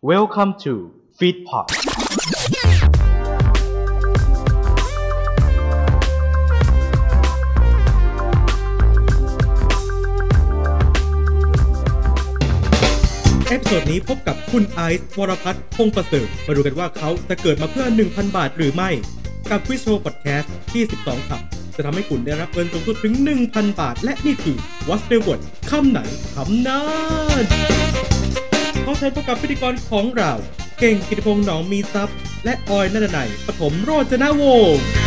Welcome to Feedpot เอพิโซดนี้พบกับคุณไอซ์วรพัฒน์พงษ์ประเสริฐมาดูกันว่าเขาจะเกิดมาเพื่อ 1,000 บาทหรือไม่กับควิซโชว์พอดแคสต์ที่12คำจะทำให้คุณได้รับเงินสูงสุดถึง 1,000 บาทและนี่คือ What's the word คำไหนคำนั้นขอเชิญพบกับพิธีกรของเราเก่งกิติพงษ์หนองมีทรัพย์และออยณัฐนัยปฐมโรจนวงศ์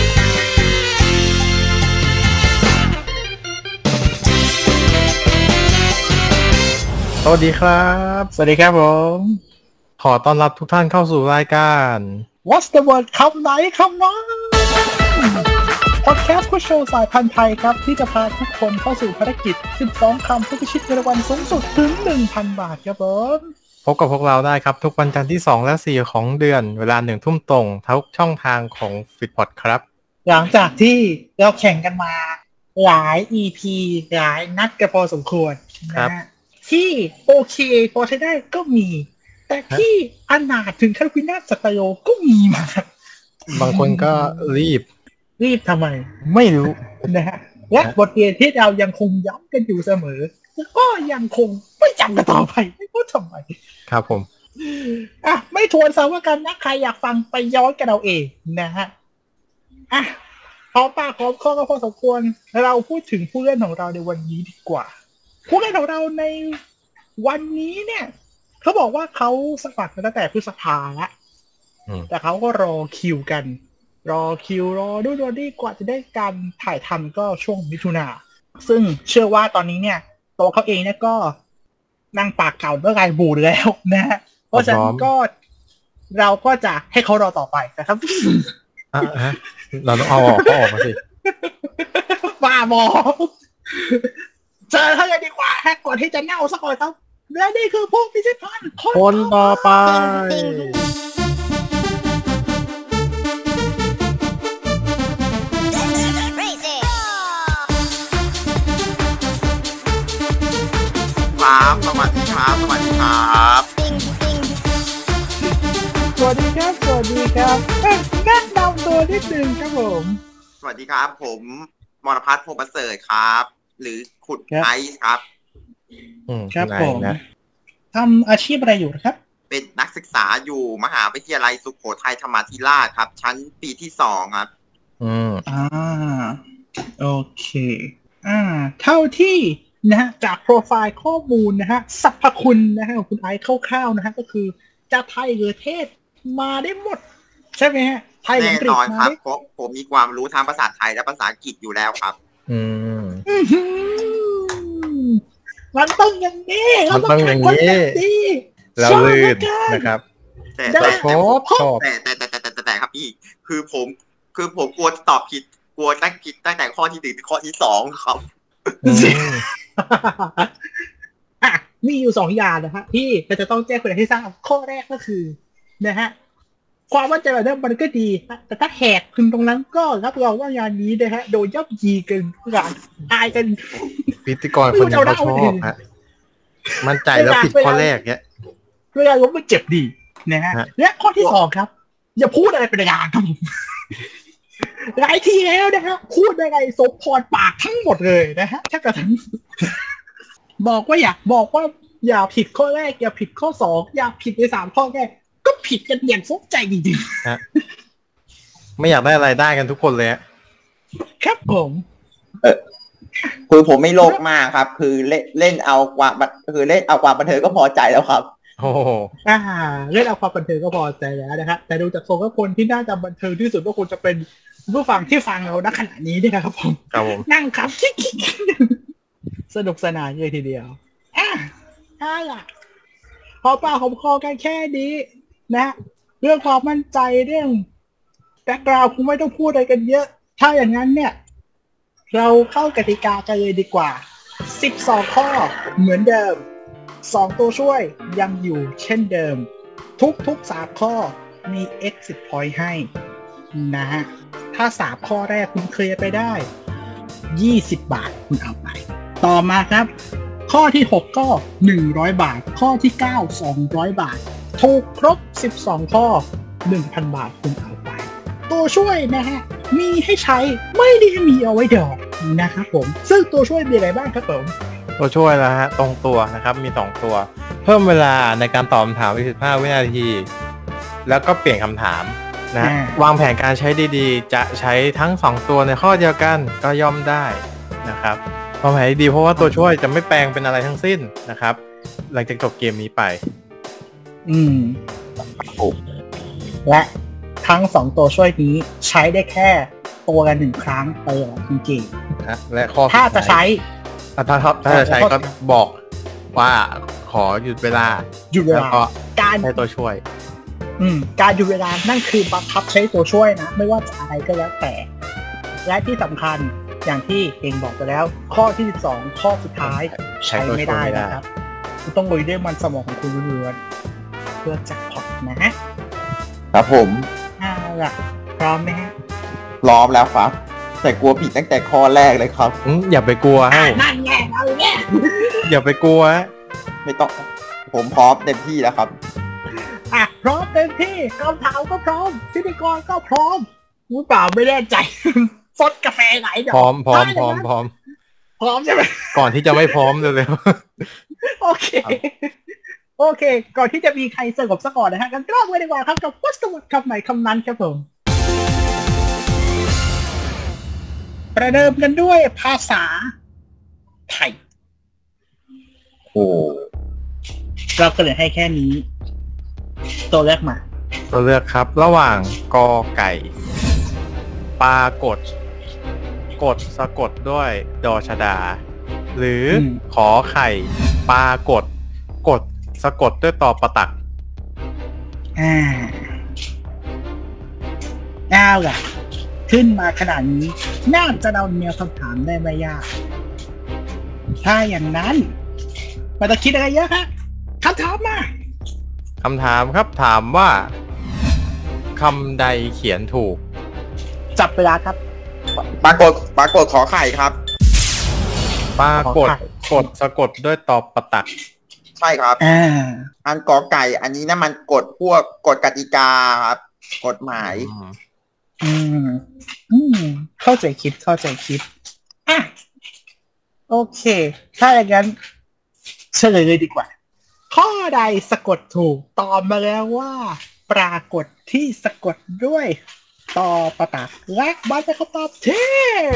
สวัสดีครับสวัสดีครับผมขอต้อนรับทุกท่านเข้าสู่รายการ What's the word คำไหนคำนั้นพอดแคสต์คู่โชว์สายพันธุ์ไทยครับที่จะพาทุกคนเข้าสู่ภารกิจ12คำเพื่อพิชิตเงินรางวัลสูงสุดถึง 1,000 บาทครับผมพบกับพวกเราได้ครับทุกวันจันทร์ที่2และ4ของเดือนเวลา 19:00 นทุกช่องทางของ Feedpot ครับหลังจากที่เราแข่งกันมาหลาย EP หลายนัดกันพอสมควรนะฮะที่โอเคพอใช้ได้ก็มีแต่ที่อนาถถึงขั้นวินาศสัตโยก็มีมาบางคนก็รีบทำไมไม่รู้นะฮะและบทเรียนที่เรายังคงย้ำกันอยู่เสมอก็ยังคงไม่จำกันต่อไปไม่รู้ทำไมครับผมไม่ทวนซ้ำว่ากันนะใครอยากฟังไปย้อนกันเอาเองนะฮะพอปากพร้อมข้อก็พอสมควรเราพูดถึงผู้เล่นของเราในวันนี้ดีกว่าผู้เล่นของเราในวันนี้เนี่ยเขาบอกว่าเขาสมัครมาตั้งแต่พฤษภาแล้วแต่เขาก็รอคิวรอดูดีกว่าจะได้การถ่ายทำก็ช่วงมิถุนาซึ่งเชื่อว่าตอนนี้เนี่ยตัวเขาเองเนี่ยก็นั่งปากเก่าเมื่อไรบูดแล้วนะเพราะฉะนั้นก็เราก็จะให้เขารอต่อไปนะครับเราต้องเอาออกเขาออกมาสิบ้าบอเจอเขาเลยดีกว่าก่อนที่จะเน่าสักก่อนครับและนี่คือผู้พิชิตพันธ์คนต่อไปสวัสดีครับสวัสดีครับแนะนำตัวนิดนึงครับผมสวัสดีครับผมมรพัฒน์พงษ์ประเสริฐครับหรือขุดไอซ์ครับครับผมทำอาชีพอะไรอยู่นะครับเป็นนักศึกษาอยู่มหาวิทยาลัยสุโขทัยธรรมาธิราชครับชั้นปีที่2ครับโอเคเท่าที่นะฮะจากโปรไฟล์ข้อมูลนะฮะสรรพคุณนะฮะของคุณไอซ์คร่าวๆนะฮะก็คือจะไทยหรือเทศมาได้หมดใช่ไหมฮะไทยแน่นอนครับผมมีความรู้ทางภาษาไทยและภาษาอังกฤษอยู่แล้วครับมันต้องอย่างนี้เราลื่นนะครับแต่ครับพี่คือผมกลัวตอบผิดกลัวตั้งผิดตั้งแต่ข้อที่1ถึงข้อที่2ครับมีอยู่2อย่างนะฮะที่เราจะต้องแจ้งคนให้ทราบข้อแรกก็คือนะฮะความมั่นใจแบบนั้นมันก็ดีแต่ถ้าแหกขึ้นตรงนั้นก็รับรองว่างานนี้นะฮะโดนย่ำยีกันการอายกันพิธีกรคนนี้เขาชอบฮะมั่นใจแล้วผิดข้อแรกเนี่ยเวลาล้มมันเจ็บดีนะฮะและข้อที่2ครับอย่าพูดอะไรเป็นอย่างครับผมหลายทีแล้วนะฮะพูดอะไรสมพรปากทั้งหมดเลยนะฮะถ้ากระทั่งบอกว่าอย่าผิดข้อแรกอย่าผิดข้อ2อย่าผิดใน3ข้อแรกก็ผิดกันอย่างสมใจจริงๆฮะไม่อยากได้อะไรได้กันทุกคนเลยครับผมคือผมไม่โลภมากครับคือเล่นเอาความบันเทิงก็พอใจแล้วครับโอ้เล่นเอาความบันเทิงก็พอใจแล้วนะครับแต่ดูจากทรงก็คนที่น่าจะบันเทิงที่สุดก็คงจะเป็นผู้ฟังที่ฟังเราณขณะนี้นี่นะครับผมนั่งครับสนุกสนานเลยทีเดียวล่ะพอปากหอมคอกันแค่นี้นะเรื่องความมั่นใจเรื่องแบ็คกราวด์คงไม่ต้องพูดอะไรกันเยอะถ้าอย่างนั้นเนี่ยเราเข้ากติกากันเลยดีกว่า12ข้อเหมือนเดิม2ตัวช่วยยังอยู่เช่นเดิมทุก3ข้อมี exit point ให้นะฮะถ้า3ข้อแรกคุณเคลียร์ไปได้20 บาทคุณเอาไปต่อมาครับข้อที่6ก็100 บาทข้อที่9 200 บาทถูกครบ12ข้อ 1,000 บาทคุณเอาไปตัวช่วยนะฮะมีให้ใช้ไม่ได้มีเอาไว้ดอกนะครับผมซึ่งตัวช่วยมีอะไรบ้างครับผมตัวช่วยแล้วฮะตรงตัวนะครับมี2ตัวเพิ่มเวลาในการตอบคำถามไป15วินาทีแล้วก็เปลี่ยนคำถามนะวางแผนการใช้ดีๆจะใช้ทั้ง2ตัวในข้อเดียวกันก็ย่อมได้นะครับวางแผนดีเพราะว่าตัวช่วยจะไม่แปลงเป็นอะไรทั้งสิ้นนะครับหลังจากจบเกมนี้ไปและทั้ง2ตัวช่วยนี้ใช้ได้แค่ตัวกัน1ครั้งไปจริงๆนะและข้อถ้าจะใช้ถ้าจะใช้ก็บอกว่าขอหยุดเวลาแล้วก็การใช้ตัวช่วยการหยุดเวลานั่นคือบังคับใช้ตัวช่วยนะไม่ว่าจะอะไรก็แล้วแต่และที่สำคัญอย่างที่เองบอกไปแล้วข้อที่12ข้อสุดท้ายใช้ไม่ได้นะครับคุณต้องลุยด้วยมันสมองของคุณล้วนเพื่อแจ็คพอตนะครับผมล่ะพร้อมไหมฮะพร้อมแล้วครับแต่กลัวผิดตั้งแต่ข้อแรกเลยครับอย่าไปกลัวนั่นไงเอาเนี่ยอย่าไปกลัวไม่ต้องผมพร้อมเต็มที่แล้วครับพร้อมเต็มที่คำถามก็พร้อมพิธีกรก็พร้อมรู้เปล่าไม่แน่ใจซดกาแฟไหนเดี๋ยวพร้อมใช่ไหมก่อนที่จะไม่พร้อมเร็วๆโอเคก่อนที่จะมีใครเสิร์ฟซะก่อนนะฮะกันเริ่มกันดีกว่าครับกับวัสดุคำไหนคำนั้นครับผมประเดิมกันด้วยภาษาไทยเราก็เลยให้แค่นี้ตัวเลือกมาตัวเลือกครับระหว่างกอไก่ปลากดสะกดด้วยดอชดาหรือขอไข่ปลากดสะกดด้วยตอประตักล่ะขึ้นมาขนาดนี้น่าจะเดาแนวคำถามได้ไม่ยากถ้าอย่างนั้นมาจะคิดอะไรเยอะฮะคำถามมาคำถามครับถามว่าคำใดเขียนถูกจับเวลาครับปรากฏขอไข่ครับปรากฏสะกดด้วยตอประตักใช่ครับอันกอไก่อันนี้นะมันกฎพวกกฎกติกาครับกฎหมายเข้าใจคิดโอเคถ้าอย่างนั้นเฉลยเลยดีกว่าข้อใดสะกดถูกตอบมาแล้วว่าปรากฏที่สะกดด้วยตอประตักและมันเป็นคำตอบที่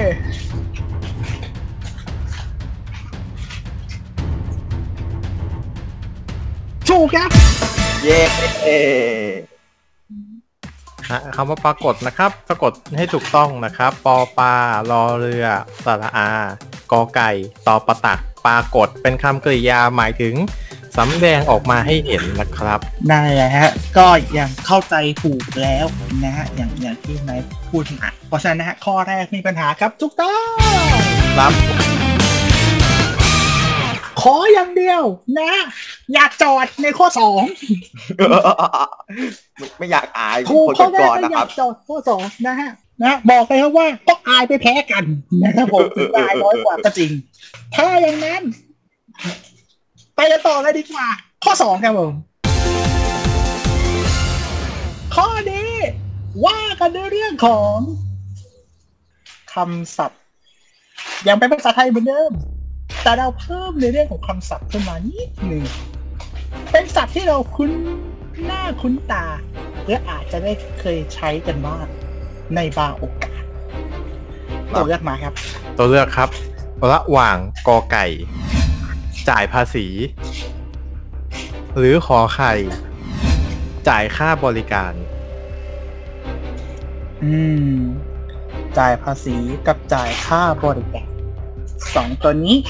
ถูกครับเย้คำว่าปรากฏนะครับสะกดให้ถูกต้องนะครับปอปลารอเรือสระอากอไก่ตอประตักปรากฏเป็นคำกริยาหมายถึงสำแดงออกมาให้เห็นนะครับนั่นแหละฮะก็ยังเข้าใจถูกแล้วนะฮะอย่างที่นายพูดมาเพราะฉะนั้นนะฮะข้อแรกมีปัญหาครับถูกต้องครับขออย่างเดียวนะอยากจอดในข้อ 2ไม่อยากอายคนก่อนนะครับจอดข้อ2นะฮะบอกไปครับว่าต้องอายไปแพ้กันนะครับผมอายน้อยกว่าก็จริงถ้าอย่างนั้นไปกันต่อเลยดีกว่าข้อ2ครับผมข้อนี้ว่ากันในเรื่องของคำศัพท์ยังเป็นภาษาไทยเหมือนเดิมแต่เราเพิ่มในเรื่องของคำศัพท์ขึ้นมานิดหนึ่งเป็นศัพท์ที่เราคุ้นหน้าคุ้นตาและอาจจะได้เคยใช้กันบ้างในบางโอกาสตัวเลือกมาครับตัวเลือกครับระหว่างกอไก่จ่ายภาษีหรือขอไข่จ่ายค่าบริการจ่ายภาษีกับจ่ายค่าบริการ2ตัวนี้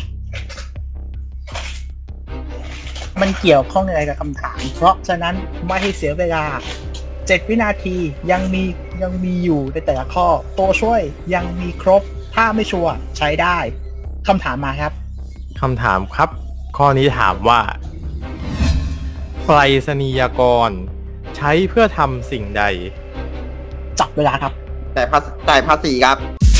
มันเกี่ยวข้องอะไรกับคำถามเพราะฉะนั้นไม่ให้เสียเวลา7วินาทียังมีอยู่ในแต่ละข้อตัวช่วยยังมีครบถ้าไม่ชัวร์ใช้ได้คำถามมาครับคำถามครับข้อนี้ถามว่าไปรษณียกรใช้เพื่อทำสิ่งใดจับเวลาครับจ่ายภาษีครับ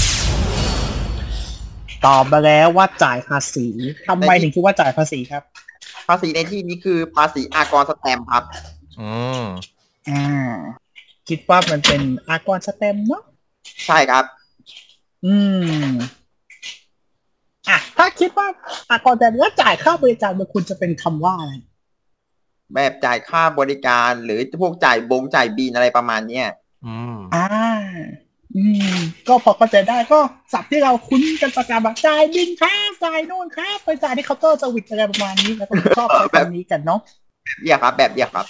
ตอบมาแล้วว่าจ่ายภาษีทำไมถึงคิดว่าจ่ายภาษีครับภาษีในที่นี้คือภาษีอากรสแตมป์ครับคิดว่ามันเป็นอากรสแตมเนาะใช่ครับถ้าคิดว่าอากรสแตมแล้วจ่ายค่าบริการมันควรจะเป็นคำว่าอะไรแบบจ่ายค่าบริการหรือพวกจ่ายบินอะไรประมาณเนี้ยก็พอเข้าใจได้ก็ศัพท์ที่เราคุ้นกันประจำแบบจ่ายบินค่าจ่ายโน่นค่าไปจ่ายที่เคาน์เตอร์เซอร์วิสอะไรประมาณนี้แล้วก็ชอบใช้คำนี้กันเนาะแบบเดียวครับ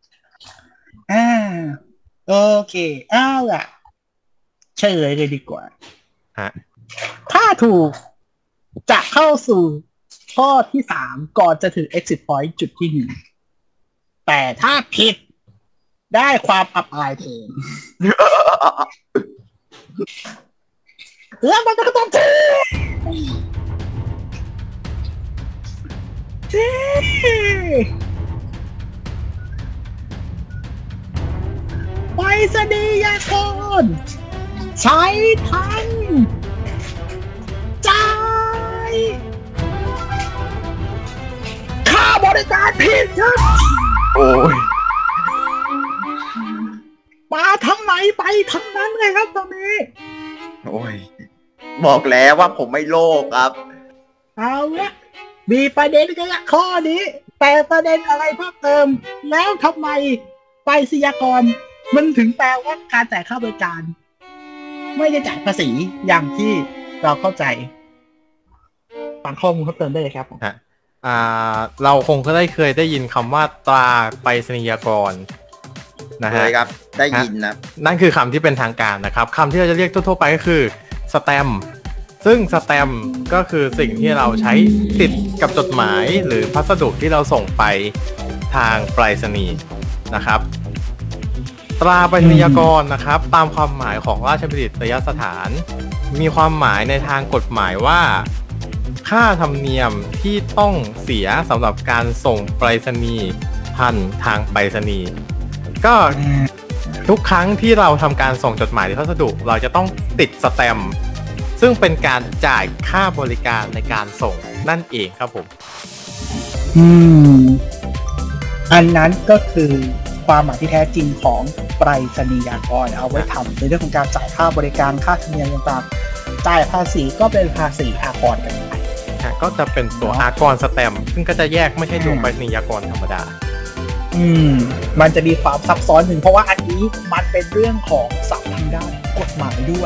โอเคล่ะเฉลยเลยดีกว่าถ้าถูกจะเข้าสู่ข้อที่3ก่อนจะถึง exit point จุดที่1แต่ถ้าผิดได้ความอับอายเองแล้วมันก็ต้องไปรษณียากรใช้ทันจ่ายค่าบริการผิดครับโอ้ยมาทั้งไหนไปทั้งนั้นเลยครับตอนนี้โอ้ยบอกแล้วว่าผมไม่โลภครับเอาละมีประเด็นกันละข้อนี้แต่ประเด็นอะไรเพิ่มเติมแล้วทำไมไปรษณียากรมันถึงแปลว่าการจ่ายค่าบริการไม่ได้จ่ายภาษีอย่างที่เราเข้าใจฟังข้อมูลเพิ่มเติมได้เลยครับเราคงเคยได้ยินคำว่าตราไปรษณียากรนะฮะครับได้ยินนะนั่นคือคำที่เป็นทางการนะครับคำที่เราจะเรียกทั่วๆไปก็คือสแตมป์ซึ่งสแตมป์ก็คือสิ่งที่เราใช้ติดกับจดหมายหรือพัสดุที่เราส่งไปทางไปรษณีย์นะครับตราไปรษณียากรนะครับตามความหมายของราชบัณฑิตยสถานมีความหมายในทางกฎหมายว่าค่าธรรมเนียมที่ต้องเสียสำหรับการส่งไปรษณีย์พันทางไปรษณีย์ก็ทุกครั้งที่เราทำการส่งจดหมายหรือพัสดุเราจะต้องติดสแตมป์ซึ่งเป็นการจ่ายค่าบริการในการส่งนั่นเองครับผมอันนั้นก็คือความหมายที่แท้จริงของไปรษณียากรเอาไว้ทำในเรื่องของการจ่ายค่าบริการค่าธรรมเนียมต่างๆจ่ายภาษีก็เป็นภาษีอากรกันไปก็จะเป็นตัวอากรสแตมป์ซึ่งก็จะแยกไม่ใช่ตัวไปรษณียากรธรรมดามันจะมีความซับซ้อนหนึ่งเพราะว่าอันนี้มันเป็นเรื่องของศัพท์ทางด้านกฎหมายด้วย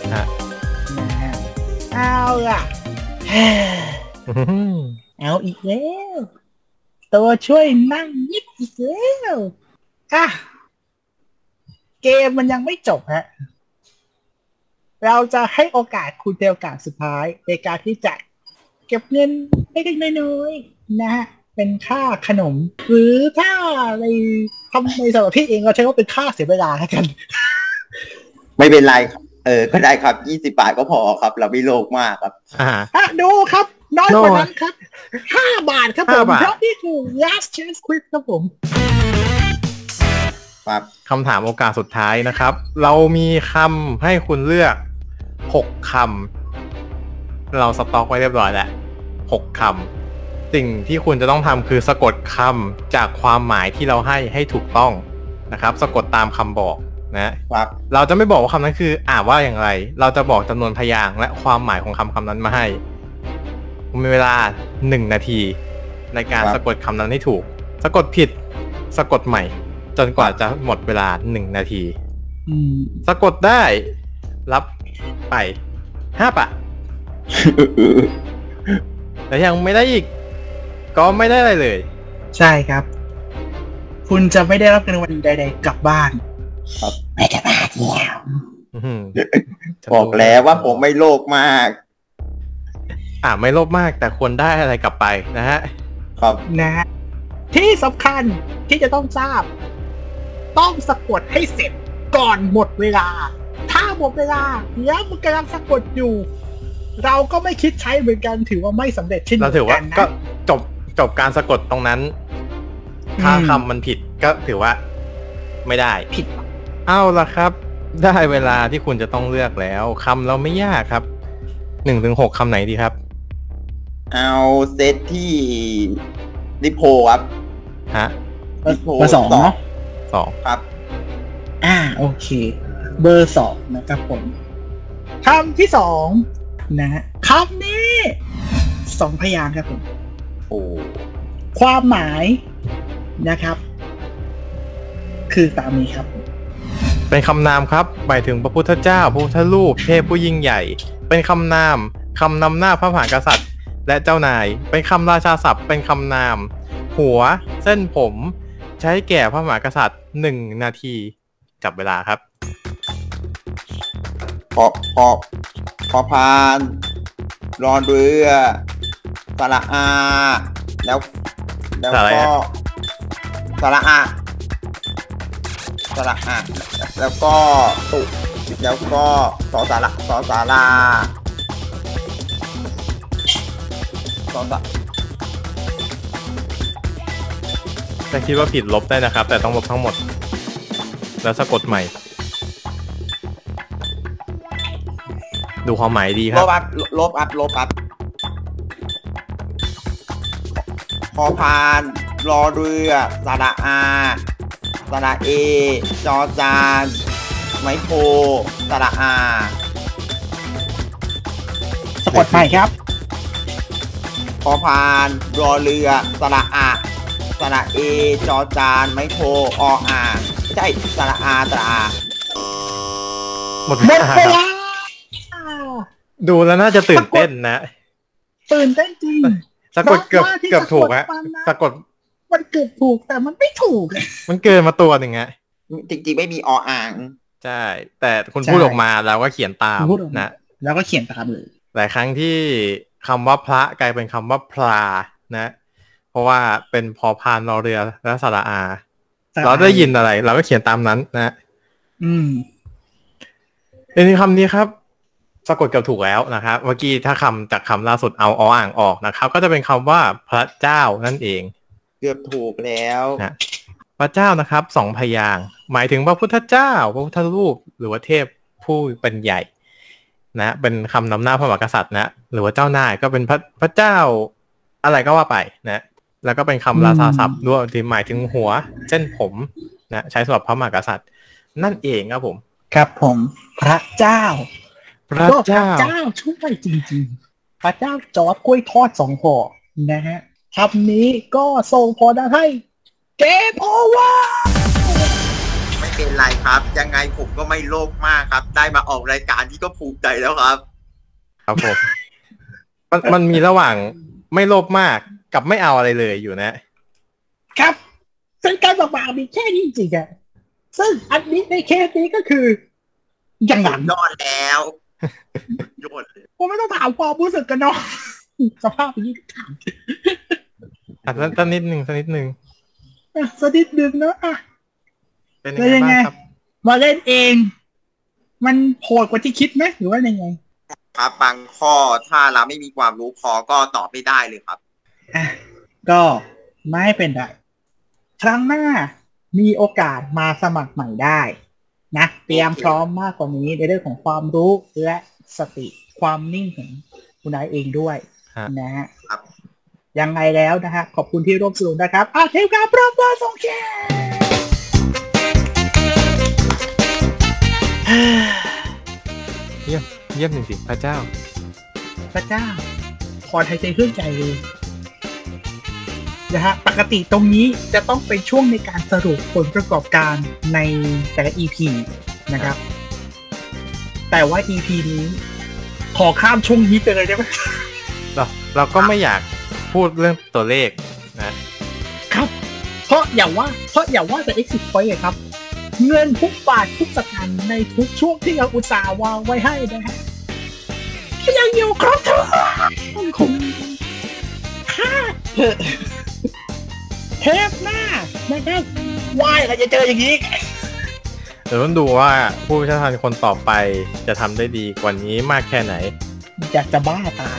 เอาล่ะเอาอีกแล้วตัวช่วยนั่งยิบอีกแล้วเกมมันยังไม่จบฮะเราจะให้โอกาสคุณเป็นโอกาสสุดท้ายในการที่จะเก็บเงินเล็กๆน้อยๆนะฮะเป็นค่าขนมหรือถ้าในทำในสำหรับพี่เองเราใช้ว่าเป็นค่าเสียเวลาแล้วกันไม่เป็นไรครับก็ได้ครับ20 บาทก็พอครับเราไม่โลภมากครับดูครับน้อยกว่านั้นครับ5 บาทครับผมเพราะนี่คือ last chance quiz ครับผมครับคำถามโอกาสสุดท้ายนะครับเรามีคำให้คุณเลือก6คำเราสต็อกไว้เรียบร้อยแล้ว6คำสิ่งที่คุณจะต้องทำคือสะกดคำจากความหมายที่เราให้ถูกต้องนะครับสะกดตามคำบอกนะครับเราจะไม่บอกว่าคำนั้นคืออ่านว่าอย่างไรเราจะบอกจำนวนพยางค์และความหมายของคำนั้นมาให้คุณมีเวลา1 นาทีในการสะกดคำนั้นให้ถูกสะกดผิดสะกดใหม่จนกว่าจะหมดเวลา1 นาทีสะกดได้รับไป5 บาทแต่ยังไม่ได้อีกก็ไม่ได้อะไรเลยใช่ครับคุณจะไม่ได้รับเงินรางวัลใดๆกลับบ้านครับไม่ได้มาเดียวบอกแล้วว่าผมไม่โลภมากไม่โลภมากแต่ควรได้อะไรกลับไปนะฮะครับนะที่สำคัญที่จะต้องทราบต้องสะกดให้เสร็จก่อนหมดเวลาถ้าหมดเวลาแล้วมันกำลังสะกดอยู่เราก็ไม่คิดใช้เหมือนกันถือว่าไม่สำเร็จเช่นเดียวกันนะก็จบการสะกดตรงนั้นถ้าคำมันผิดก็ถือว่าไม่ได้ผิดเอาล่ะครับได้เวลาที่คุณจะต้องเลือกแล้วคำเราไม่ยากครับ1-6คำไหนดีครับเอาเซตที่ริโพครับฮะริโพ2เนาะ 2 ครับโอเคเบอร์2นะครับผมคำที่2นะฮะคำนี้2พยางค์ครับผมโอ้ความหมายนะครับคือตามนี้ครับเป็นคำนามครับหมายถึงพระพุทธเจ้าพระพุทธรูปเทพผู้ยิ่งใหญ่เป็นคำนามคำนำหน้าพระมหากษัตริย์และเจ้านายเป็นคำราชาศัพท์เป็นคำนามหัวเส้นผมใช้แก่พระมหากษัตริย์1 นาทีจับเวลาครับพอพานรอเรือสระอาแล้วก็สระอาแล้วก็ตุแล้วก็สอสาราถ้าคิดว่าผิดลบได้นะครับแต่ต้องลบทั้งหมดแล้วสะกดใหม่ดูความหมายดีครับลบอัพพอพานรอเรือสระอาสระเอจอจานไมโครสระอาสะกดใหม่ครับพอพานรอเรือสระอาสระเอจอจานไมโครออาใช่สระอาหมดเวลาดูแล้วน่าจะตื่นเต้นนะตื่นเต้นจริงสะกดเกือบถูกฮะสะกดมันเกือบถูกแต่มันไม่ถูกมันเกินมาตัวหนึ่งฮะจริงๆไม่มีออ่างใช่แต่คุณพูดออกมาแล้วก็เขียนตามนะแล้วก็เขียนตามเลยหลายครั้งที่คำว่าพระกลายเป็นคำว่าพลานะเพราะว่าเป็นพอพานรอเรือและสระอาเราได้ยินอะไรเราก็เขียนตามนั้นนะในคำนี้ครับสะกดเกือบถูกแล้วนะครับเมื่อกี้ถ้าคำจากคำล่าสุดเอาอ่างออกนะครับก็จะเป็นคำว่าพระเจ้านั่นเองเกือบถูกแล้วนะพระเจ้านะครับ2 พยางค์หมายถึงพระพุทธเจ้าพระพุทธรูปหรือว่าเทพผู้เป็นใหญ่นะเป็นคำนำหน้าพระมหากษัตริย์นะหรือว่าเจ้านายก็เป็นพระเจ้าอะไรก็ว่าไปนะแล้วก็เป็นคำราชาศัพท์ด้วยที่หมายถึงหัวเส้นผมนะใช้สำหรับพระมหากษัตริย์นั่นเองครับผมครับผมพระเจ้าช่วยจริงๆพระเจ้าจอดกล้วยทอด2 ห่อนะฮะคำนี้ก็ส่งพอได้ให้เกมโอเวอร์ไม่เป็นไรครับยังไงผมก็ไม่โลภมากครับได้มาออกรายการที่ก็ภูมิใจแล้วครับครับผมมันมีระหว่างไม่โลภมากกับไม่เอาอะไรเลยอยู่นะครับซึ่งการบอกมีแค่นี้จริงๆอ่ะซึ่งอันนี้ในเคสนี้ก็คืออย่างหลังนอนแล้วโยนเลยผมไม่ต้องถามความรู้สึกกันเนาะสภาพอย่างนี้ถามสักนิดนึงสักนิดนึงนะเป็นยังไงบ้างครับมาเล่นเองมันโหดกว่าที่คิดไหมหรือว่ายังไงครับบางข้อถ้าเราไม่มีความรู้พอก็ตอบไม่ได้เลยครับก็ไม่เป็นไรครั้งหน้ามีโอกาสมาสมัครใหม่ได้นะเตรียมพร้อมมากกว่านี้ในเรื่องของความรู้และสติความนิ่งของคุณนายเองด้วยนะฮะยังไงแล้วนะฮะขอบคุณที่ร่วมสนุกนะครับเทปการปรบมือส่งแชร์เยี่ยมจริงๆพระเจ้าขอหายใจเครื่องใจเลยนะฮะปกติตรงนี้จะต้องเป็นช่วงในการสรุปผลประกอบการในแต่ละ EP นะครับแต่ว่า EP นี้ขอข้ามช่วงนี้ไปเลยได้ไหมเราก็ไม่อยากพูดเรื่องตัวเลขนะครับเพราะอย่าว่าแต่ Exit Point เลยครับเงินทุกบาททุกสตางค์ในทุกช่วงที่เราอุตส่าห์วางไว้ให้นะฮะยังอยู่ครบทุกคนเทปหน้านะครับว่ายเราจะเจออย่างนี้เดี๋ยวต้องดูว่าผู้เชี่ยวชาญคนต่อไปจะทำได้ดีกว่านี้มากแค่ไหนอยากจะบ้าตาย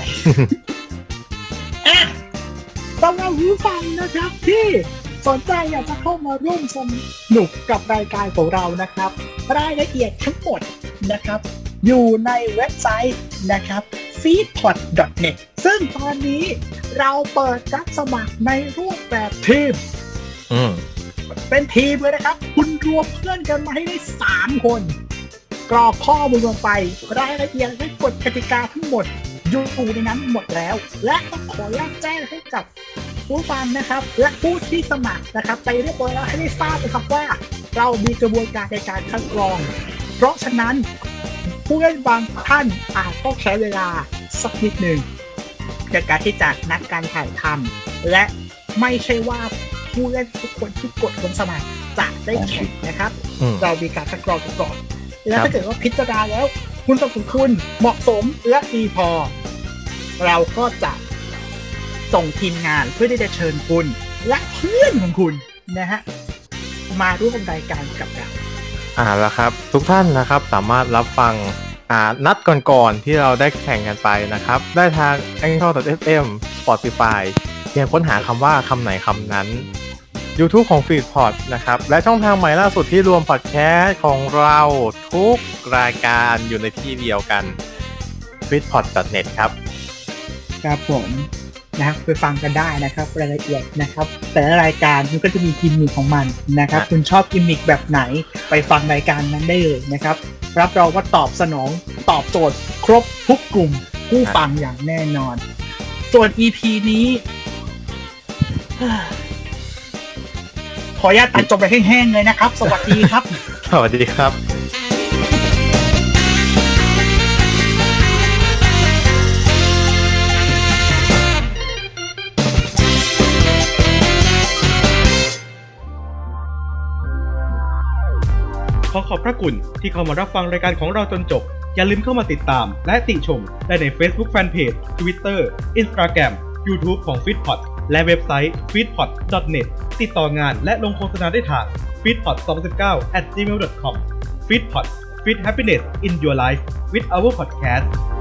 สำหรับผู้ฟังนะครับที่สนใจอยากจะเข้ามาร่วมสนุกกับรายการของเรานะครับรายละเอียดทั้งหมดนะครับอยู่ในเว็บไซต์นะครับ feedpot.net ซึ่งตอนนี้เราเปิดรับสมัครในรูปแบบทีมเป็นทีมเลยนะครับคุณรวมเพื่อนกันมาให้ได้3คนกรอกข้อมูลลงไปรายละเอียดและกฎกติกาทั้งหมดอยู่ในนั้นหมดแล้วและต้องขออนุญาตแจ้งให้กับผู้ฟังนะครับและผู้ที่สมัครนะครับไปเรียบร้อยแล้วให้ได้ทราบนะครับว่าเรามีกระบวนการในการคัดกรองเพราะฉะนั้นผู้เล่นบางท่านอาจต้องใช้เวลาสักนิดหนึ่งในการที่จะนัดการถ่ายทำและไม่ใช่ว่าผู้เล่นทุกคนที่กดลงสมัครจะได้แข่งนะครับเรามีการคัดกรองก่อนแล้วถ้าเกิดว่าพิจารณาแล้วคุณสมคุณเหมาะสมและดีพอเราก็จะส่งทีมงานเพื่อที่จะเชิญคุณและเพื่อนของคุณนะฮะมาร่วมรายการกับเราแล้วครับทุกท่านนะครับสามารถรับฟังนัดก่อนๆที่เราได้แข่งกันไปนะครับได้ทาง Anchor.fm Spotify เพียงค้นหาคำว่าคำไหนคำนั้น YouTube ของ Feedpot นะครับและช่องทางใหม่ล่าสุดที่รวมพอดแคสต์ของเราทุกรายการอยู่ในที่เดียวกัน feedpot.net ครับครับผมนะครับไปฟังกันได้นะครับรายละเอียดนะครับแต่ละรายการมันก็จะมีกิมมิคของมันนะครับคุณชอบกิมมิคแบบไหนไปฟังรายการนั้นได้เลยนะครับรับรองว่าตอบสนองตอบโจทย์ครบทุกกลุ่มผู้ฟังอย่างแน่นอนส่วน EP นี้ขออนุญาตตัดจบไปแห้งๆเลยนะครับสวัสดีครับสวัสดีครับขอขอบพระคุณที่เข้ามารับฟังรายการของเราจนจบอย่าลืมเข้ามาติดตามและติชมได้ใน Facebook Fanpage Twitter Instagram YouTube ของ Feedpot และเว็บไซต์ feedpot.net ติดต่องานและลงโฆษณาได้ทาง feedpot2019@gmail.com Feedpot Feed Happiness in Your Life with our podcast